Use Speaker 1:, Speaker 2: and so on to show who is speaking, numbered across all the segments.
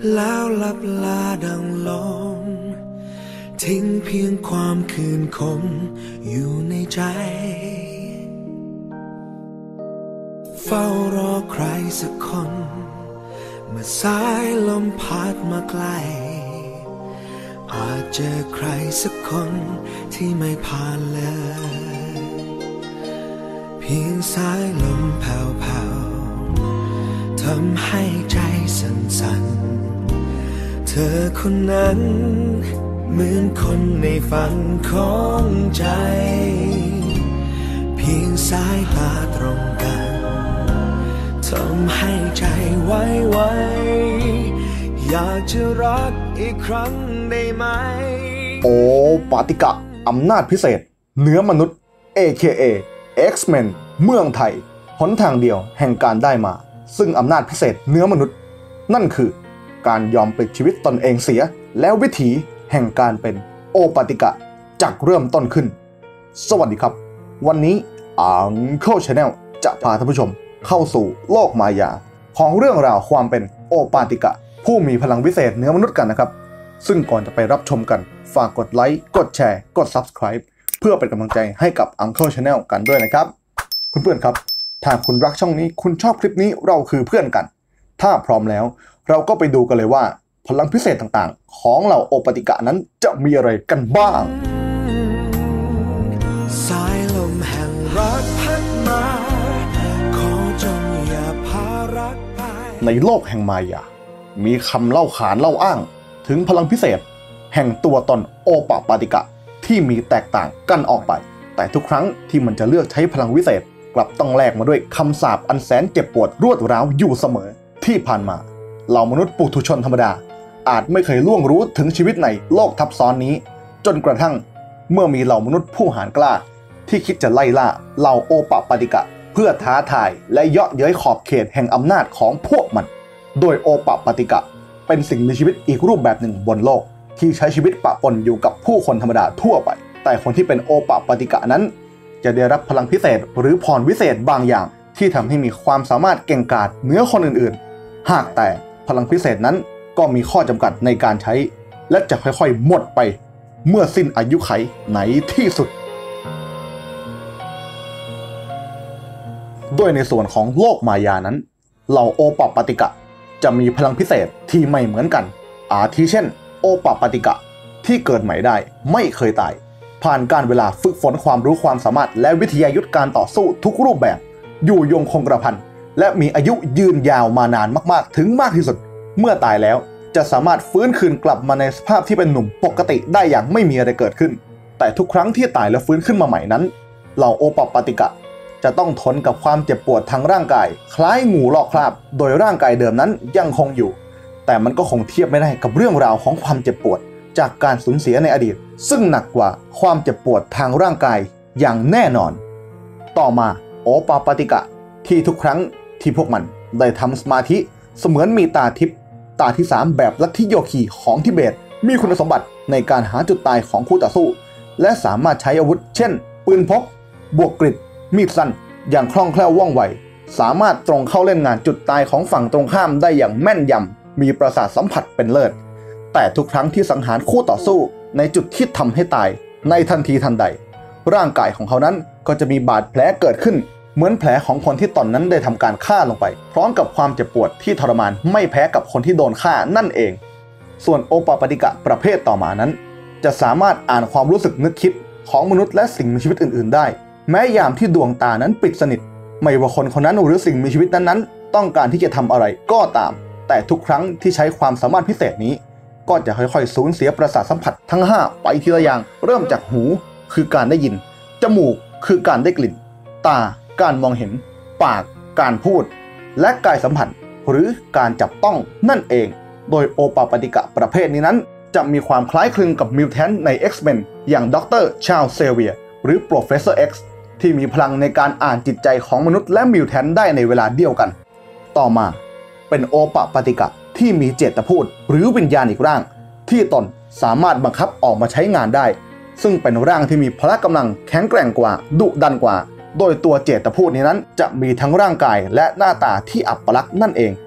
Speaker 1: แล้วลับลาดังลมทิ้งเพียงความคืนคมอยู่ในใจเฝ้ารอใครสักคนเมื่อสายลมพัดมาไกลอาจเจอใครสักคนที่ไม่ผ่านเลยเพียงสายลมแผ่วๆทำให้ใจสั่นๆเธอคนนั้นเหมือนคนในฝันของใจเพียงสายตาตรงกันทำให้ใจไว้อยากจะรักอีกครั้งได้ไหม
Speaker 2: โอปาติกะอำนาจพิเศษเหนือมนุษย์ AKA X-Men เมืองไทยหนทางเดียวแห่งการได้มาซึ่งอำนาจพิเศษเหนือมนุษย์นั่นคือการยอมปลิดชีวิตตนเองเสียแล้ววิถีแห่งการเป็นโอปาติกะจักเริ่มต้นขึ้นสวัสดีครับวันนี้Uncle Channel จะพาท่านผู้ชมเข้าสู่โลกมายาของเรื่องราวความเป็นโอปาติกะผู้มีพลังวิเศษเหนือมนุษย์กันนะครับซึ่งก่อนจะไปรับชมกันฝากกดไลค์กดแชร์กด Subscribe เพื่อเป็นกำลังใจให้กับ Uncle Channel กันด้วยนะครับเพื่อนๆครับถ้าคุณรักช่องนี้คุณชอบคลิปนี้เราคือเพื่อนกันถ้าพร้อมแล้วเราก็ไปดูกันเลยว่าพลังพิเศษต่างๆของเหล่าโอปาติกะนั้นจะมีอะไรกันบ้าง
Speaker 1: สายลมแห่งรักพัดมาขอจงอย่าพารักไป
Speaker 2: ในโลกแห่งมายามีคำเล่าขานเล่าอ้างถึงพลังพิเศษแห่งตัวตนโอปาติกะที่มีแตกต่างกันออกไปแต่ทุกครั้งที่มันจะเลือกใช้พลังวิเศษกลับต้องแลกมาด้วยคำสาปอันแสนเจ็บปวดรวดร้าวอยู่เสมอที่ผ่านมาเหล่ามนุษย์ปุถุชนธรรมดาอาจไม่เคยล่วงรู้ถึงชีวิตในโลกทับซ้อนนี้จนกระทั่งเมื่อมีเหล่ามนุษย์ผู้หาญกล้าที่คิดจะไล่ล่าเหล่าโอปาติกะเพื่อท้าทายและเยาะเย้ยขอบเขตแห่งอำนาจของพวกมันโดยโอปาติกะเป็นสิ่งมีชีวิตอีกรูปแบบหนึ่งบนโลกที่ใช้ชีวิตปะปนอยู่กับผู้คนธรรมดาทั่วไปแต่คนที่เป็นโอปาติกะนั้นจะได้รับพลังพิเศษหรือพรวิเศษบางอย่างที่ทำให้มีความสามารถเก่งกาจเหนือคนอื่นๆหากแต่พลังพิเศษนั้นก็มีข้อจำกัดในการใช้และจะค่อยๆหมดไปเมื่อสิ้นอายุขัยในที่สุดโดยในส่วนของโลกมายานั้นเหล่าโอปาติกะจะมีพลังพิเศษที่ไม่เหมือนกันอาทิเช่นโอปาติกะที่เกิดใหม่ได้ไม่เคยตายผ่านการเวลาฝึกฝนความรู้ความสามารถและวิทยายุทธการต่อสู้ทุกรูปแบบอยู่ยงคงกระพันและมีอายุยืนยาวมานานมากๆถึงมากที่สุดเมื่อตายแล้วจะสามารถฟื้นคืนกลับมาในสภาพที่เป็นหนุ่มปกติได้อย่างไม่มีอะไรเกิดขึ้นแต่ทุกครั้งที่ตายแล้วฟื้นขึ้นมาใหม่นั้นเหล่าโอปาติกะจะต้องทนกับความเจ็บปวดทางร่างกายคล้ายงูลอกคราบโดยร่างกายเดิมนั้นยังคงอยู่แต่มันก็คงเทียบไม่ได้กับเรื่องราวของความเจ็บปวดจากการสูญเสียในอดีตซึ่งหนักกว่าความเจ็บปวดทางร่างกายอย่างแน่นอนต่อมาโอปาติกะที่ทุกครั้งที่พวกมันได้ทำสมาธิเสมือนมีตาทิพย์ตาที่3แบบลัทธิโยคีของทิเบตมีคุณสมบัติในการหาจุดตายของคู่ต่อสู้และสามารถใช้อาวุธเช่นปืนพกบวกกริดมีดสั้นอย่างคล่องแคล่วว่องไวสามารถตรงเข้าเล่นงานจุดตายของฝั่งตรงข้ามได้อย่างแม่นยำมีประสาทสัมผัสเป็นเลิศแต่ทุกครั้งที่สังหารคู่ต่อสู้ในจุดที่ทำให้ตายในทันทีทันใดร่างกายของเขานั้นก็จะมีบาดแผลเกิดขึ้นเหมือนแผลของคนที่ตนนั้นได้ทำการฆ่าลงไปพร้อมกับความเจ็บปวดที่ทรมานไม่แพ้กับคนที่โดนฆ่านั่นเองส่วนโอปาติกะประเภทต่อมานั้นจะสามารถอ่านความรู้สึกนึกคิดของมนุษย์และสิ่งมีชีวิตอื่นๆได้แม้ยามที่ดวงตานั้นปิดสนิทไม่ว่าคนคนนั้นหรือสิ่งมีชีวิตนั้นๆต้องการที่จะทำอะไรก็ตามแต่ทุกครั้งที่ใช้ความสามารถพิเศษนี้ก็จะค่อยๆสูญเสียประสาทสัมผัสทั้ง5ไปทีละอย่างเริ่มจากหูคือการได้ยินจมูกคือการได้กลิ่นตาการมองเห็นปากการพูดและกายสัมผัสหรือการจับต้องนั่นเองโดยโอปาติกะประเภทนี้นั้นจะมีความคล้ายคลึงกับมิวแทนต์ใน X-Men อย่างดร. ชาร์ลส์เซเวียร์หรือ Professor X ที่มีพลังในการอ่านจิตใจของมนุษย์และมิวแทนต์ได้ในเวลาเดียวกันต่อมาเป็นโอปาติกะที่มีเจตพูดหรือวิญญาณอีกร่างที่ตนสามารถบังคับออกมาใช้งานได้ซึ่งเป็นร่างที่มีพละกำลังแข็งแกร่งกว่าดุดันกว่าโดยตัวเจตพูดนี้นั้นจะมีทั้งร่างกายและหน้าตาที่อัปลักษณ์นั่นเอง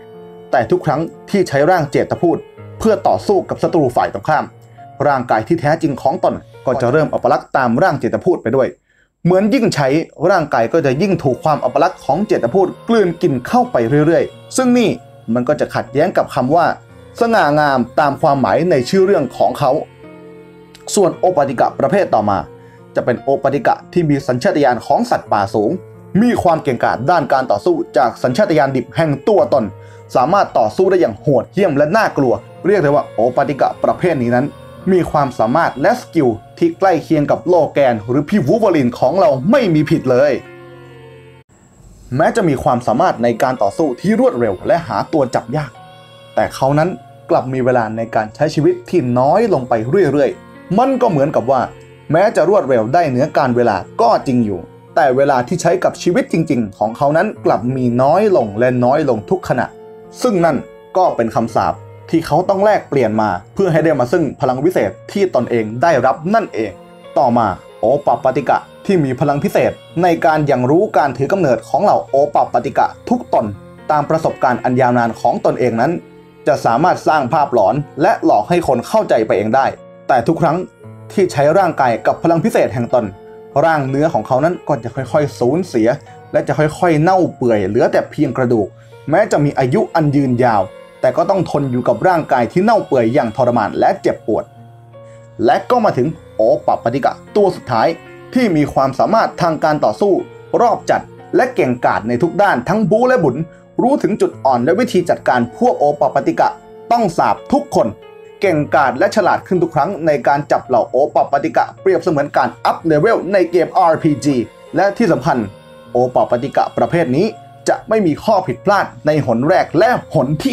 Speaker 2: แต่ทุกครั้งที่ใช้ร่างเจตพูดเพื่อต่อสู้กับศัตรูฝ่ายตรงข้ามร่างกายที่แท้จริงของตนก็จะเริ่มอัปลักษณ์ตามร่างเจตพูดไปด้วยเหมือนยิ่งใช้ร่างกายก็จะยิ่งถูกความอัปลักษณ์ของเจตพูดกลืนกินเข้าไปเรื่อยๆซึ่งนี่มันก็จะขัดแย้งกับคำว่าสง่างามตามความหมายในชื่อเรื่องของเขาส่วนโอปติกะประเภทต่อมาจะเป็นโอปติกะที่มีสัญชาตญาณของสัตว์ป่าสูงมีความเก่งกาจด้านการต่อสู้จากสัญชาตญาณดิบแห่งตัวตนสามารถต่อสู้ได้อย่างโหดเหี้ยมและน่ากลัวเรียกได้ว่าโอปติกะประเภทนี้นั้นมีความสามารถและสกิลที่ใกล้เคียงกับโลแกนหรือพี่วูล์ฟเวอรีนของเราไม่มีผิดเลยแม้จะมีความสามารถในการต่อสู้ที่รวดเร็วและหาตัวจับยากแต่เขานั้นกลับมีเวลาในการใช้ชีวิตที่น้อยลงไปเรื่อยๆมันก็เหมือนกับว่าแม้จะรวดเร็วได้เหนือการเวลาก็จริงอยู่แต่เวลาที่ใช้กับชีวิตจริงๆของเขานั้นกลับมีน้อยลงและน้อยลงทุกขณะซึ่งนั่นก็เป็นคำสาปที่เขาต้องแลกเปลี่ยนมาเพื่อให้ได้มาซึ่งพลังวิเศษที่ตนเองได้รับนั่นเองต่อมาโอปปติกะที่มีพลังพิเศษในการยังรู้การถือกำเนิดของเหล่าโอปปติกะทุกตนตามประสบการณ์อันยาวนานของตนเองนั้นจะสามารถสร้างภาพหลอนและหลอกให้คนเข้าใจไปเองได้แต่ทุกครั้งที่ใช้ร่างกายกับพลังพิเศษแห่งตนร่างเนื้อของเขานั้นก็จะค่อยๆสูญเสียและจะค่อยๆเน่าเปื่อยเหลือแต่เพียงกระดูกแม้จะมีอายุอันยืนยาวแต่ก็ต้องทนอยู่กับร่างกายที่เน่าเปื่อยอย่างทรมานและเจ็บปวดและก็มาถึงโอปปติกะตัวสุดท้ายที่มีความสามารถทางการต่อสู้รอบจัดและเก่งกาจในทุกด้านทั้งบู๊และบุญรู้ถึงจุดอ่อนและวิธีจัดการพวกโอปปติกะต้องสาบทุกคนเก่งกาจและฉลาดขึ้นทุกครั้งในการจับเหล่าโอปปติกะเปรียบเสมือนการอัพเลเวลในเกม RPG และที่สำคัญโอปปติกะประเภทนี้จะไม่มีข้อผิดพลาดในหนแรกและหนที่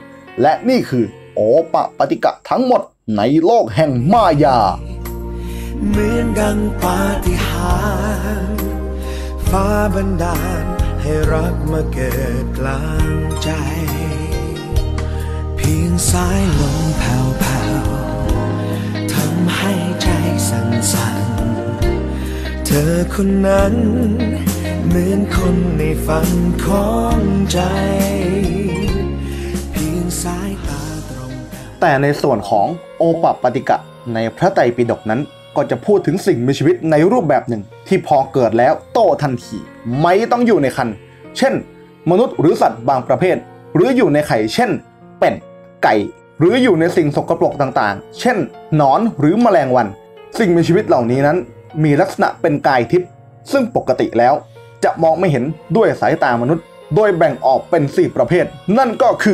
Speaker 2: 2และนี่คือโอปปติกะทั้งหมดในโลกแห่งมายา
Speaker 1: เหมือนดังปาฏิหาริย์ฟ้าบันดาลให้รักมาเกิดกลางใจเพียงสายลมแผ่วๆทำให้ใจสั่นๆเธอคนนั้นเหมือนคนในฝันของใจเพียงสายตาตรง
Speaker 2: แต่ในส่วนของโอปปติกะในพระไตรปิฎกนั้นก็จะพูดถึงสิ่งมีชีวิตในรูปแบบหนึ่งที่พอเกิดแล้วโตทันทีไม่ต้องอยู่ในครรภ์เช่นมนุษย์หรือสัตว์บางประเภทหรืออยู่ในไข่เช่นเป็ดไก่หรืออยู่ในสิ่งสกปรกต่างๆเช่นหนอนหรือแมลงวันสิ่งมีชีวิตเหล่านี้นั้นมีลักษณะเป็นกายทิพย์ซึ่งปกติแล้วจะมองไม่เห็นด้วยสายตามนุษย์โดยแบ่งออกเป็น4ประเภทนั่นก็คือ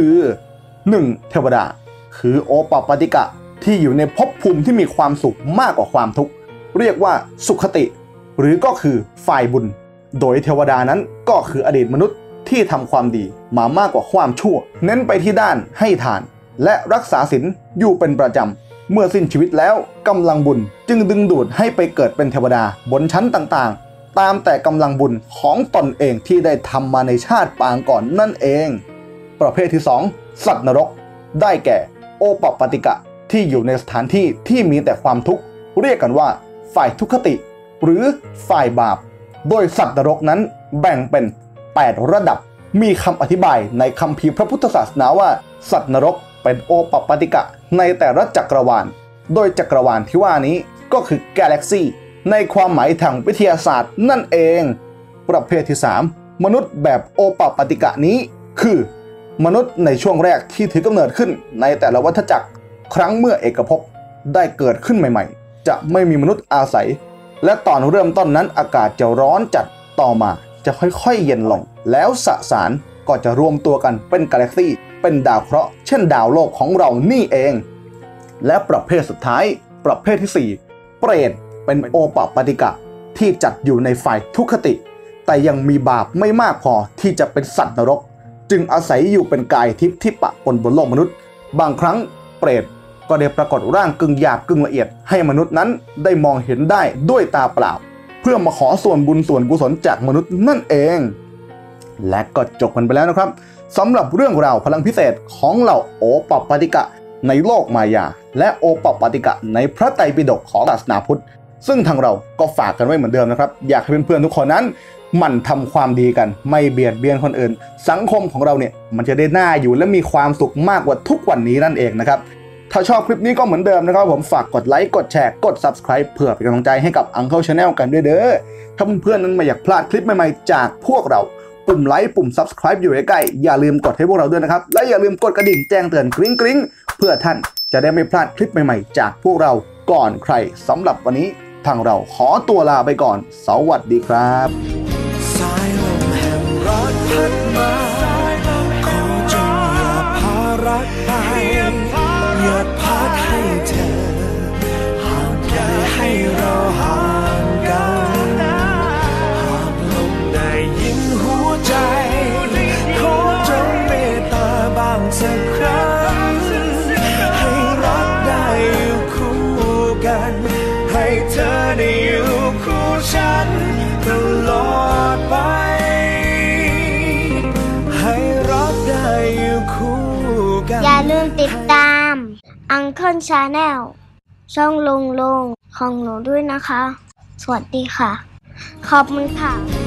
Speaker 2: 1. เทวดาคือโอปปติกะที่อยู่ในภพภูมิที่มีความสุขมากกว่าความทุกข์เรียกว่าสุขติหรือก็คือฝ่ายบุญโดยเทวดานั้นก็คืออดีตมนุษย์ที่ทำความดีมามากกว่าความชั่วเน้นไปที่ด้านให้ทานและรักษาศีลอยู่เป็นประจำเมื่อสิ้นชีวิตแล้วกำลังบุญจึงดึงดูดให้ไปเกิดเป็นเทวดาบนชั้นต่างๆตามแต่กำลังบุญของตนเองที่ได้ทำมาในชาติปางก่อนนั่นเองประเภทที่2สัตว์นรกได้แก่โอปปติกะที่อยู่ในสถานที่ที่มีแต่ความทุกข์เรียกกันว่าฝ่ายทุกขติหรือฝ่ายบาปโดยสัตว์นรกนั้นแบ่งเป็น8ระดับมีคำอธิบายในคัมภีร์พระพุทธศาสนาว่าสัตว์นรกเป็นโอปปติกะในแต่ละจักรวาลโดยจักรวาลที่ว่านี้ก็คือกาแล็กซี่ในความหมายทางวิทยาศาสตร์นั่นเองประเภทที่3มนุษย์แบบโอปปติกะนี้คือมนุษย์ในช่วงแรกที่ถือกำเนิดขึ้นในแต่ละวัฏจักรครั้งเมื่อเอกภพได้เกิดขึ้นใหม่ๆจะไม่มีมนุษย์อาศัยและตอนเริ่มต้นนั้นอากาศจะร้อนจัดต่อมาจะค่อยๆเย็นลงแล้วสสารก็จะรวมตัวกันเป็นกาแล็กซี่เป็นดาวเคราะห์เช่นดาวโลกของเรานี่เองและประเภทสุดท้ายประเภทที่4เปรตเป็นโอปปติกะที่จัดอยู่ในฝ่ายทุกขติแต่ยังมีบาปไม่มากพอที่จะเป็นสัตว์นรกจึงอาศัยอยู่เป็นกายทิพย์ที่ปะปนบนโลกมนุษย์บางครั้งเปรตก็ได้ปรากฏร่างกึ่งหยาบกึ่งละเอียดให้มนุษย์นั้นได้มองเห็นได้ด้วยตาเปล่าเพื่อมาขอส่วนบุญส่วนกุศลจากมนุษย์นั่นเองและก็จบกันไปแล้วนะครับสำหรับเรื่องราวพลังพิเศษของเหล่าโอปปติกะในโลกมายาและโอปปติกะในพระไตรปิฎกของศาสนาพุทธซึ่งทางเราก็ฝากกันไว้เหมือนเดิมนะครับอยากให้เพื่อนๆทุกคนนั้นมันทำความดีกันไม่เบียดเบียนคนอื่นสังคมของเราเนี่ยมันจะได้น่าอยู่และมีความสุขมากกว่าทุกวันนี้นั่นเองนะครับถ้าชอบคลิปนี้ก็เหมือนเดิมนะครับผมฝากกดไลค์กดแชร์กด Subscribe เพื่อเป็นกำลังใจให้กับ Uncle Channel กันด้วยเด้อถ้าเพื่อนๆนั้นไม่อยากพลาดคลิปใหม่ๆจากพวกเราปุ่มไลค์ปุ่ม Subscribe อยู่ใกล้ๆอย่าลืมกดให้พวกเราด้วยนะครับและอย่าลืมกดกระดิ่งแจ้งเตือนกริ๊งเพื่อท่านจะได้ไม่พลาดคลิปใหม่ๆจากพวกเราก่อนใครสำหรับวันนี้ทางเราขอตัวลาไปก่อนสวัสดีครับ
Speaker 1: สายลมแห่งรักพัดมาขอจงอย่าพารักไปอย่าพัดให้เธอห่างไกลให้เราห่างกันหากลมได้ยินหัวใจขอจงเมตตาบางสักครั้งให้รักได้อยู่คู่กันให้เธอได้อยู่คู่ฉันตลอดไปให้รักได้อยู่คู่กัน
Speaker 3: อย่าลืมติดตาม Uncle Channel ช่องลุงของหนูด้วยนะคะสวัสดีค่ะขอบคุณค่ะ